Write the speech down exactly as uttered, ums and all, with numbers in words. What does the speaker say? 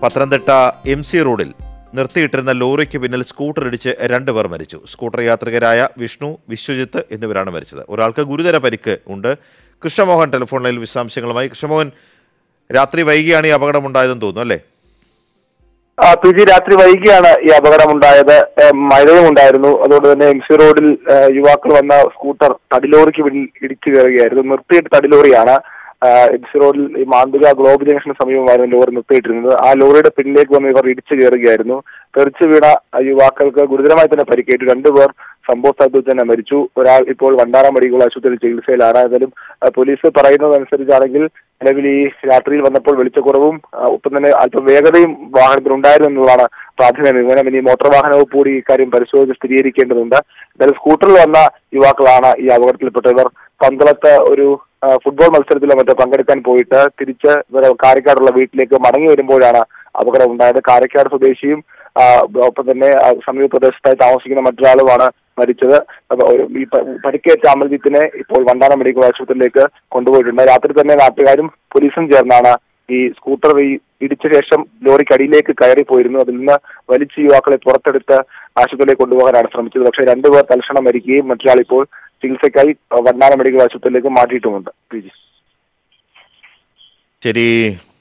Pathanamthitta M C റോഡിൽ നിർത്തിയിട്ടിരുന്ന ലോറിക്ക് പിന്നിൽ സ്കൂട്ടർ ഇടിച്ച് രണ്ടുപേർ മരിച്ചു. സ്കൂട്ടർ യാത്രികരായ വിഷ്ണു, വിശ്വജിത്ത് എന്നിവരാണ് മരിച്ചത്. ഒരാൾക്ക് ഗുരുതര പരിക്ക് ഉണ്ട്. കൃഷ്ണമോഹൻ ടെലിഫോണിൽ വിശദാംശങ്ങളുമായി. കൃഷ്ണമോഹൻ, രാത്രി വൈകിയാണ് ഈ അപകടമുണ്ടായതെന്ന് തോന്നുന്നു അല്ലേ? പി ജി രാത്രി വൈകിയാണ് ഈ അപകടമുണ്ടായത്. മഴയും ഉണ്ടായിരുന്നു. അതുകൊണ്ട് തന്നെ എം സി റോഡിൽ യുവാക്കൾ വന്ന സ്കൂട്ടർ തടിലോറിക്ക് പിന്നിൽ ഇടിച്ചു കയറുകയായിരുന്നു. നിർത്തിയിട്ട് തടിലോറിയാണ്. എം സി റോഡിൽ ഈ മാന്തുക ഗ്ലോബ് ജംഗ്ഷന് സമീപമായിരുന്നു ലോറി നിർത്തിയിട്ടിരുന്നത്. ആ ലോറിയുടെ പിന്നിലേക്ക് വന്ന് ഇവർ ഇടിച്ചു കയറുകയായിരുന്നു. തെറിച്ചു വീണ യുവാക്കൾക്ക് ഗുരുതരമായി തന്നെ പരിക്കേറ്റു. രണ്ടുപേർ സംഭവ സ്ഥലത്ത് തന്നെ മരിച്ചു. ഒരാൾ ഇപ്പോൾ വണ്ടാനം മെഡിക്കൽ ആശുപത്രിയിൽ ചികിത്സയിലാണ്. ഏതായാലും പോലീസ് പറയുന്നതനുസരിച്ചാണെങ്കിൽ നിലവിൽ ഈ രാത്രിയിൽ വന്നപ്പോൾ വെളിച്ചക്കുറവും ഒപ്പം തന്നെ അല്പം വേഗതയും വാഹനത്തിൽ ഉണ്ടായിരുന്നു എന്നുള്ളതാണ് പ്രാഥമിക നിഗമനം. ഇനി മോട്ടോർ വാഹന വകുപ്പ് കൂടി ഇക്കാര്യം പരിശോധിച്ച് സ്ഥിരീകരിക്കേണ്ടതുണ്ട്. എന്തായാലും സ്കൂട്ടറിൽ വന്ന യുവാക്കളാണ് ഈ അപകടത്തിൽപ്പെട്ടവർ. പന്തളത്ത് ഒരു ഫുട്ബോൾ മത്സരത്തിലോ മറ്റോ പങ്കെടുക്കാൻ പോയിട്ട് തിരിച്ച് കാരക്കാടുള്ള വീട്ടിലേക്ക് മടങ്ങി വരുമ്പോഴാണ് അപകടം ഉണ്ടായത്. കാരക്കാട് സ്വദേശിയും ഒപ്പം തന്നെ സമീപ പ്രദേശത്തായി താമസിക്കുന്ന മറ്റൊരാളുമാണ് മരിച്ചത്. ഈ പരിക്കേറ്റ അമൽജിത്തിനെ ഇപ്പോൾ വണ്ടാനം മെഡിക്കൽ ആശുപത്രിയിലേക്ക് കൊണ്ടുപോയിട്ടുണ്ട്. രാത്രി തന്നെ നാട്ടുകാരും പോലീസും ചേർന്നാണ് ഈ സ്കൂട്ടർ ഈ ഇടിച്ച ശേഷം ലോറിക്കടിയിലേക്ക് കയറി പോയിരുന്നു. അതിൽ നിന്ന് വലിച്ച് യുവാക്കളെ പുറത്തെടുത്ത് ആശുപത്രിയിലേക്ക് കൊണ്ടുപോകാനാണ് ശ്രമിച്ചത്. പക്ഷേ രണ്ടുപേർ തൽക്ഷണം മരിക്കുകയും മറ്റൊരാൾ ഇപ്പോൾ ചികിത്സയ്ക്കായി വണ്ടാനം മെഡിക്കൽ ആശുപത്രിയിലേക്ക് മാറ്റിയിട്ടുമുണ്ട്. പി ജി ശരി.